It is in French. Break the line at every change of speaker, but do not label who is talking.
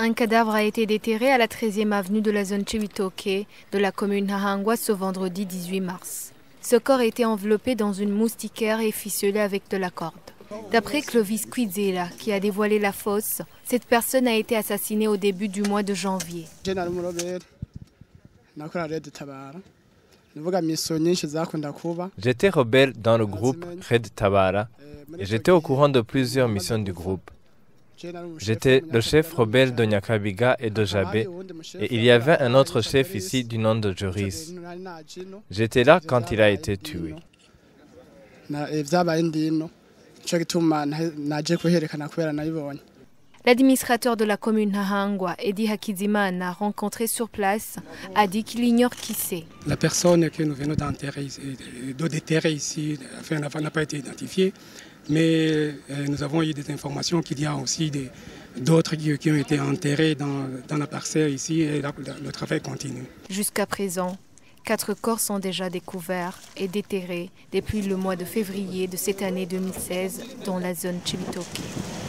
Un cadavre a été déterré à la 13e avenue de la zone Chibitoke de la commune Nahangwa ce vendredi 18 mars. Ce corps a été enveloppé dans une moustiquaire et ficelé avec de la corde. D'après Clovis Kwizera, qui a dévoilé la fosse, cette personne a été assassinée au début du mois de janvier.
J'étais rebelle dans le groupe Red Tabara et j'étais au courant de plusieurs missions du groupe. J'étais le chef rebelle de Nyakabiga et de Jabé et il y avait un autre chef ici du nom de Joris. J'étais là quand il a été tué.
L'administrateur de la commune Nahangwa, Edi Hakizimana, rencontré sur place, a dit qu'il ignore qui c'est.
La personne que nous venons de déterrer ici n'a pas été identifiée, mais nous avons eu des informations qu'il y a aussi d'autres qui ont été enterrés dans la parcelle ici et le travail continue.
Jusqu'à présent, 4 corps sont déjà découverts et déterrés depuis le mois de février de cette année 2016 dans la zone Chibitoke.